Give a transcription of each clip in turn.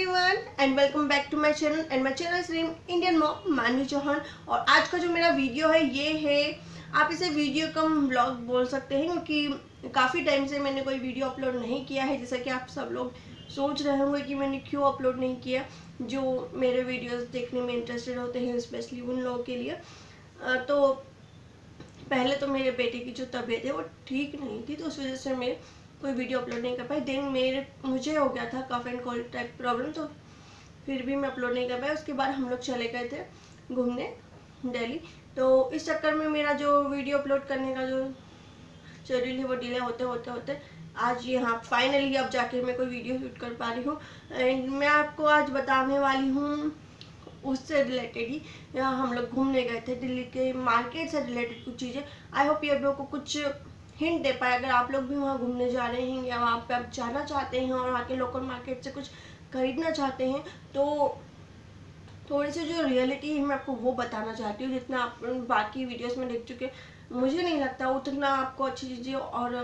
Everyone and welcome back to my channel and my channel is Indian mom Manvi Chauhan. और आज का जो मेरा वीडियो है ये है, आप इसे वीडियो कम ब्लॉग बोल सकते हैं क्योंकि काफ़ी टाइम से मैंने कोई वीडियो अपलोड नहीं किया है। जैसा कि आप सब लोग सोच रहे होंगे कि मैंने क्यों अपलोड नहीं किया, जो मेरे वीडियोस देखने में इंटरेस्टेड होते हैं, स्पेशली उन लोगों के लिए। तो पहले तो मेरे बेटे की जो तबीयत है वो ठीक नहीं थी, तो उस वजह से मैं कोई वीडियो अपलोड नहीं कर पाई। देन मुझे हो गया था cough and cold type problem, तो फिर भी मैं अपलोड नहीं कर पाई। उसके बाद हम लोग चले गए थे घूमने दिल्ली, तो इस चक्कर में मेरा जो वीडियो अपलोड करने का जो शेड्यूल है वो डिले होते होते होते आज यहाँ फाइनली अब जाके मैं कोई वीडियो शूट कर पा रही हूँ। एंड मैं आपको आज बताने वाली हूँ उससे रिलेटेड ही। यहाँ हम लोग घूमने गए थे दिल्ली के मार्केट से रिलेटेड कुछ चीज़ें। आई होप ये आप लोगों को कुछ हिंट दे पाए। अगर आप लोग भी वहाँ घूमने जा रहे हैं या वहाँ पे आप जाना चाहते हैं और वहाँ के लोकल मार्केट से कुछ खरीदना चाहते हैं, तो थोड़ी सी जो रियलिटी है मैं आपको वो बताना चाहती हूँ। जितना आप बाकी वीडियोस में देख चुके, मुझे नहीं लगता उतना आपको अच्छी चीज़ें और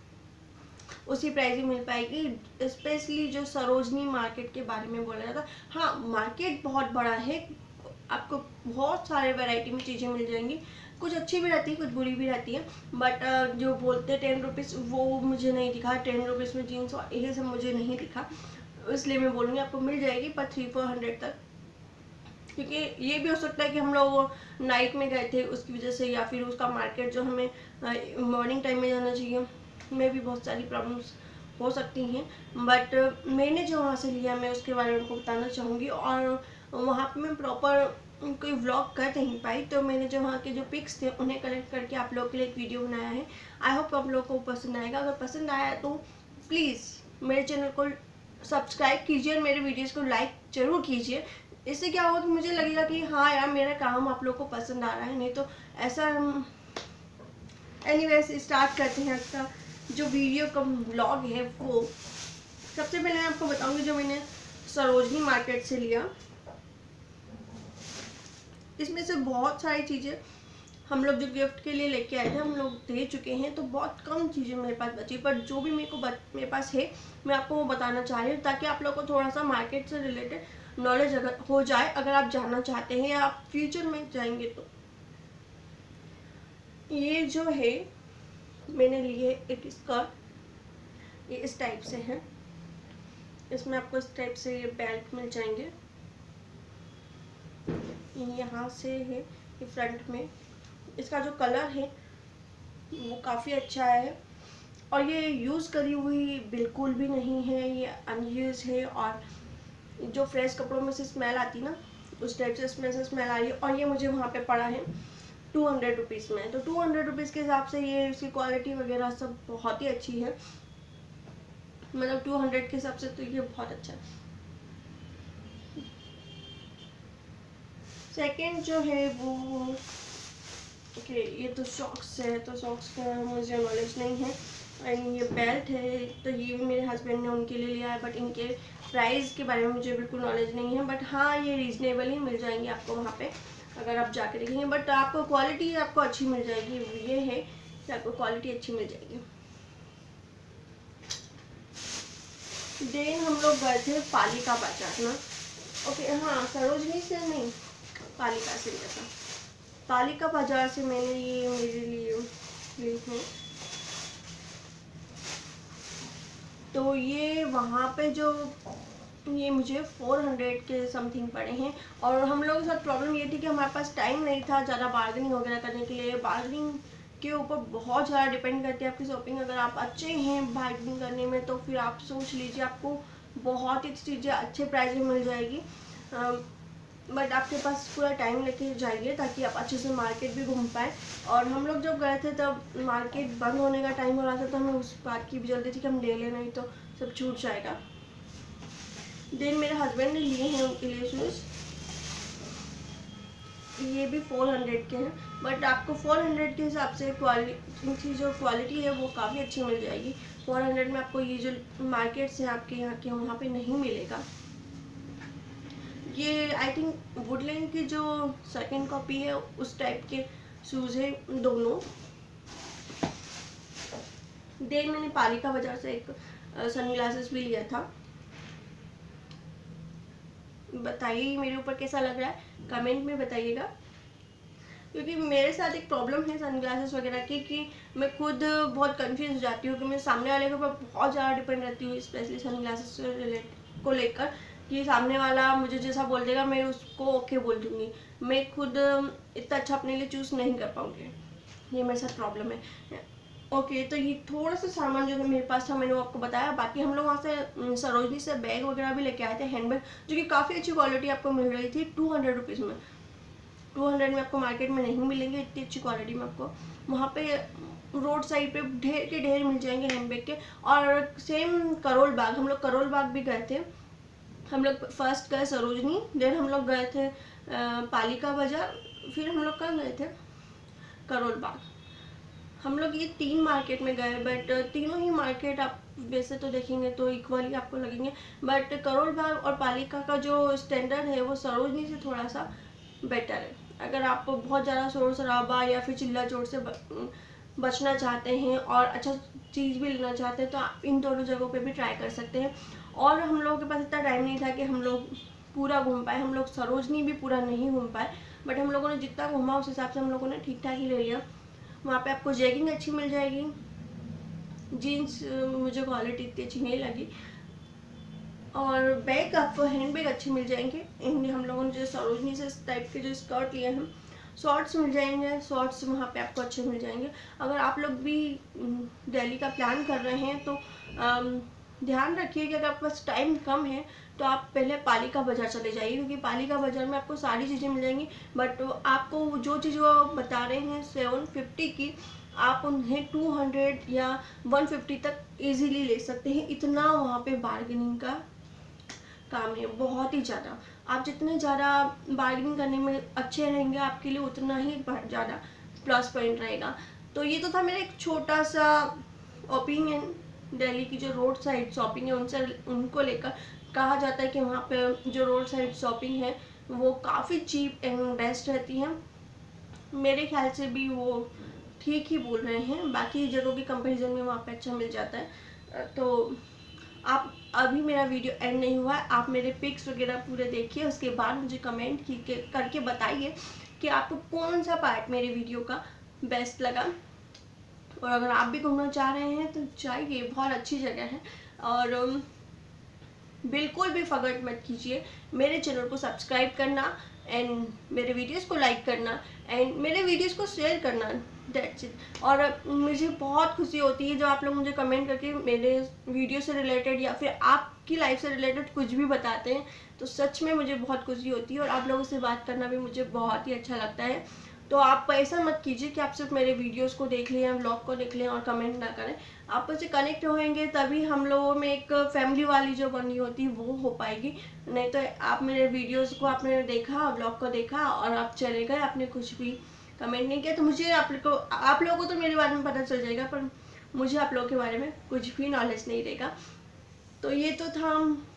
उसी प्राइस में मिल पाएगी। स्पेशली जो सरोजनी मार्केट के बारे में बोला जाता है, हाँ मार्केट बहुत बड़ा है, आपको बहुत सारे वैरायटी में चीज़ें मिल जाएंगी। कुछ अच्छी भी रहती है, कुछ बुरी भी रहती है, बट जो बोलते हैं 10 रुपीज़ वो मुझे नहीं दिखा। 10 रुपीज़ में जीन्स और ये सब मुझे नहीं दिखा, इसलिए मैं बोलूँगी आपको मिल जाएगी पर 300-400 तक। क्योंकि ये भी हो सकता है कि हम लोग नाइट में गए थे उसकी वजह से, या फिर उसका मार्केट जो हमें मॉर्निंग टाइम में जाना चाहिए, में भी बहुत सारी प्रॉब्लम्स हो सकती हैं। बट मैंने जो वहाँ से लिया मैं उसके बारे में आपको बताना चाहूँगी। और वहाँ पे मैं प्रॉपर कोई व्लॉग कर नहीं पाई, तो मैंने जो वहाँ के जो पिक्स थे उन्हें कलेक्ट करके आप लोगों के लिए एक वीडियो बनाया है। आई होप आप लोगों को पसंद आएगा। अगर पसंद आया तो प्लीज़ मेरे चैनल को सब्सक्राइब कीजिए और मेरे वीडियोज़ को लाइक ज़रूर कीजिए। इससे क्या होगा कि मुझे लगेगा कि हाँ यार मेरा काम आप लोग को पसंद आ रहा है। नहीं तो ऐसा एनीवेज स्टार्ट करते हैं आज का जो वीडियो का ब्लॉग है। वो सबसे पहले मैं आपको बताऊंगी जो मैंने सरोजनी मार्केट से लिया। इसमें से बहुत सारी चीज़ें हम लोग जो गिफ्ट के लिए लेके आए थे हम लोग दे चुके हैं, तो बहुत कम चीज़ें मेरे पास बची। पर जो भी मेरे पास है मैं आपको वो बताना चाह रही हूँ, ताकि आप लोग को थोड़ा सा मार्केट से रिलेटेड नॉलेज अगर हो जाए, अगर आप जानना चाहते हैं या आप फ्यूचर में जाएंगे तो। ये जो है मैंने लिए एक स्कर्ट, ये इस टाइप से है। इसमें आपको इस टाइप से ये बेल्ट मिल जाएंगे, यहाँ से है ये फ्रंट में। इसका जो कलर है वो काफ़ी अच्छा है और ये यूज़ करी हुई बिल्कुल भी नहीं है, ये अनयूज है। और जो फ्रेश कपड़ों में से स्मेल आती ना, उस टाइप से इसमें से स्मेल आ रही है। और ये मुझे वहाँ पे पड़ा है 200 रुपीज़ में, तो 200 रुपीज़ के हिसाब से ये इसकी क्वालिटी वगैरह सब बहुत ही अच्छी है। मतलब 200 के हिसाब से तो ये बहुत अच्छा है। सेकंड जो है वो ओके, ये तो सॉक्स है, तो सॉक्स का मुझे नॉलेज नहीं है। एंड ये बेल्ट है, तो ये भी मेरे हस्बैंड ने उनके लिए लिया है, बट इनके प्राइस के बारे में मुझे बिल्कुल नॉलेज नहीं है। बट हाँ ये रीजनेबल ही मिल जाएंगे आपको वहाँ पे अगर आप जाके देखेंगे। बट आपको क्वालिटी आपको अच्छी मिल जाएगी, ये है कि आपको क्वालिटी अच्छी मिल जाएगी। देन हम लोग गए थे पालिका बाजार ना। ओके हाँ, सरोजनी से नहीं, पालिका से लिया था। पालिका बाजार से मैंने ये मेरे लिए ली है। तो ये वहाँ पे जो ये मुझे 400 के समथिंग पड़े हैं। और हम लोगों के साथ प्रॉब्लम ये थी कि हमारे पास टाइम नहीं था ज़्यादा बार्गेनिंग वगैरह करने के लिए। बार्गेनिंग के ऊपर बहुत ज़्यादा डिपेंड करती है आपकी शॉपिंग। अगर आप अच्छे हैं बार्गेनिंग करने में तो फिर आप सोच लीजिए आपको बहुत ही चीज़ें अच्छे प्राइस में मिल जाएगी। बट आपके पास पूरा टाइम लेके जाइए ताकि आप अच्छे से मार्केट भी घूम पाए। और हम लोग जब गए थे तब मार्केट बंद होने का टाइम हो रहा था, तो हमें उस बात की भी जल्दी थी कि हम ले लें, नहीं तो सब छूट जाएगा। देन मेरे हस्बैंड ने लिए हैं उनके लिए शूज़, ये भी 400 के हैं। बट आपको 400 के हिसाब से इनकी जो क्वालिटी है वो काफ़ी अच्छी मिल जाएगी। 400 में आपको ये जो मार्केट से आपके यहाँ के वहाँ पे नहीं मिलेगा। ये आई थिंक वुडलैंड की जो सेकंड कॉपी है उस टाइप के शूज़ है दोनों। देन मैंने पालिका बाजार से एक सनग्लासेस भी लिया था। बताइए मेरे ऊपर कैसा लग रहा है, कमेंट में बताइएगा। क्योंकि मेरे साथ एक प्रॉब्लम है सनग्लासेस वगैरह की कि मैं खुद बहुत कंफ्यूज हो जाती हूँ कि मैं सामने वाले के ऊपर बहुत ज़्यादा डिपेंड रहती हूँ, स्पेशली सनग्लासेस को लेकर, कि सामने वाला मुझे जैसा बोल देगा मैं उसको ओके बोल दूँगी, मैं खुद इतना अच्छा अपने लिए चूज़ नहीं कर पाऊँगी। ये मेरे साथ प्रॉब्लम है। ओके, तो ये थोड़ा सा सामान जो मेरे पास था मैंने वो आपको बताया। बाकी हम लोग वहाँ से सरोजनी से बैग वगैरह भी लेके आए थे, हैंड बैग, जो कि काफ़ी अच्छी क्वालिटी आपको मिल रही थी 200 रुपीज़ में। 200 में आपको मार्केट में नहीं मिलेंगे इतनी अच्छी क्वालिटी में। आपको वहाँ पे रोड साइड पे ढेर के ढेर मिल जाएंगे हैंडबैग के। और सेम करोल बाग, हम लोग करोल बाग भी गए थे। हम लोग फर्स्ट गए सरोजनी, देन हम लोग गए थे पालिका बाजार, फिर हम लोग कहाँ गए थे, करोल बाग। हम लोग ये 3 मार्केट में गए, बट तीनों ही मार्केट आप वैसे तो देखेंगे तो इक्वली आपको लगेंगे, बट करोल बाग और पालिका का जो स्टैंडर्ड है वो सरोजनी से थोड़ा सा बेटर है। अगर आप बहुत ज़्यादा शोर शराबा या फिर चिल्ला चोट से बचना चाहते हैं और अच्छा चीज़ भी लेना चाहते हैं तो आप इन दोनों जगहों पे भी ट्राई कर सकते हैं। और हम लोगों के पास इतना टाइम नहीं था कि हम लोग पूरा घूम पाए, हम लोग सरोजनी भी पूरा नहीं घूम पाए, बट हम लोगों ने जितना घूमा उस हिसाब से हम लोगों ने ठीक ठाक ही ले लिया। वहाँ पे आपको जैगिंग अच्छी मिल जाएगी, जीन्स मुझे क्वालिटी इतनी अच्छी नहीं लगी, और बैग आपको हैंड बैग अच्छी मिल जाएंगे। इनमें हम लोगों ने जो सरोजनी से इस टाइप के जो स्कर्ट लिए हैं, शॉर्ट्स मिल जाएंगे, शॉर्ट्स वहाँ पे आपको अच्छे मिल जाएंगे। अगर आप लोग भी दिल्ली का प्लान कर रहे हैं तो ध्यान रखिए कि अगर आपके पास टाइम कम है तो आप पहले पालिका बाजार चले जाइए, क्योंकि पालिका बाजार में आपको सारी चीज़ें मिल जाएंगी। बट आपको जो चीज़ वो बता रहे हैं 750 की, आप उन्हें 200 या 150 तक इजीली ले सकते हैं। इतना वहाँ पे बार्गेनिंग का काम है, बहुत ही ज़्यादा। आप जितने ज़्यादा बार्गेनिंग करने में अच्छे रहेंगे आपके लिए उतना ही ज़्यादा प्लस पॉइंट रहेगा। तो ये तो था मेरा एक छोटा सा ओपिनियन दिल्ली की जो रोड साइड शॉपिंग है उनको लेकर। कहा जाता है कि वहाँ पे जो रोड साइड शॉपिंग है वो काफ़ी चीप एंड बेस्ट रहती है। मेरे ख्याल से भी वो ठीक ही बोल रहे हैं, बाकी जगहों के कंपैरिजन में वहाँ पे अच्छा मिल जाता है। तो आप अभी मेरा वीडियो एंड नहीं हुआ है, आप मेरे पिक्स वगैरह पूरे देखिए, उसके बाद मुझे कमेंट करके बताइए कि आपको कौन सा पार्ट मेरे वीडियो का बेस्ट लगा। और अगर आप भी घूमना चाह रहे हैं तो जाइए, बहुत अच्छी जगह है। और बिल्कुल भी फगट मत कीजिए मेरे चैनल को सब्सक्राइब करना एंड मेरे वीडियोस को लाइक करना एंड मेरे वीडियोस को शेयर करना, दैट्स इट। और मुझे बहुत खुशी होती है जब आप लोग मुझे कमेंट करके मेरे वीडियो से रिलेटेड या फिर आपकी लाइफ से रिलेटेड कुछ भी बताते हैं, तो सच में मुझे बहुत खुशी होती है और आप लोगों से बात करना भी मुझे बहुत ही अच्छा लगता है। तो आप ऐसा मत कीजिए कि आप सिर्फ मेरे वीडियोस को देख लें या व्लॉग को देख लें और कमेंट ना करें। आप मुझसे कनेक्ट होएंगे तभी हम लोगों में एक फैमिली वाली जो बनी होती है वो हो पाएगी। नहीं तो आप मेरे वीडियोस को आपने देखा, व्लॉग को देखा और आप चले गए, आपने कुछ भी कमेंट नहीं किया, तो मुझे आप लोगों को तो मेरे बारे में पता चल जाएगा पर मुझे आप लोगों के बारे में कुछ भी नॉलेज नहीं रहेगा। तो ये तो था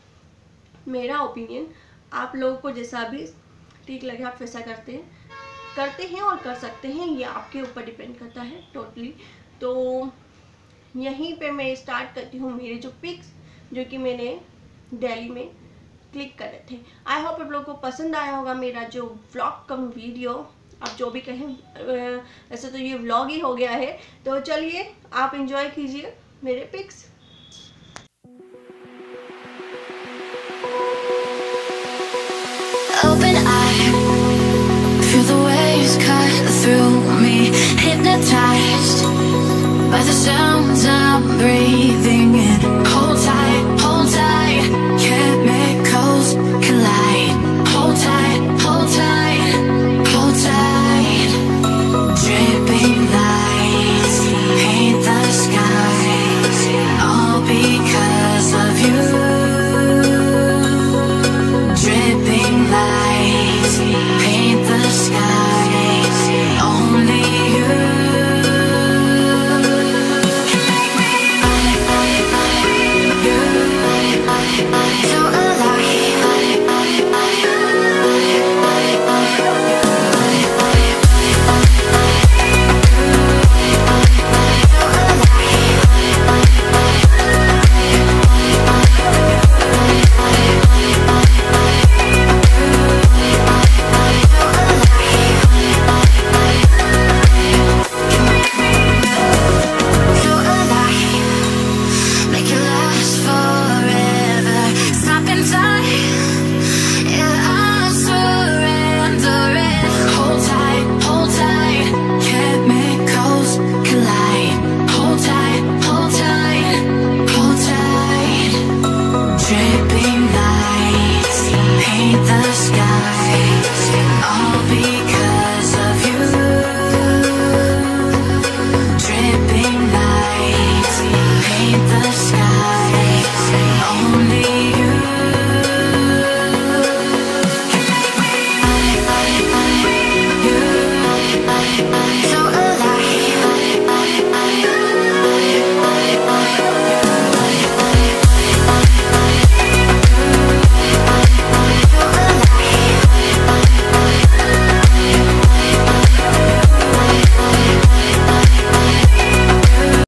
मेरा ओपिनियन। आप लोगों को जैसा भी ठीक लगे आप वैसा करते हैं और कर सकते हैं, ये आपके ऊपर डिपेंड करता है टोटली। तो यहीं पे मैं स्टार्ट करती हूँ मेरे जो पिक्स जो कि मैंने दिल्ली में क्लिक करे थे। आई होप आप लोगों को पसंद आया होगा मेरा जो व्लॉग कम वीडियो, आप जो भी कहें, वैसे तो ये व्लॉग ही हो गया है। तो चलिए आप एंजॉय कीजिए मेरे pics. Open eye, feel the waves cut through me, hypnotized by the sounds I'm breathing in. Hold tight, chemicals collide. Hold tight, hold tight, hold tight. Dripping lights paint the skies, all because of you. Dripping lights paint the skies, only you can make me. paint the skies. I'll be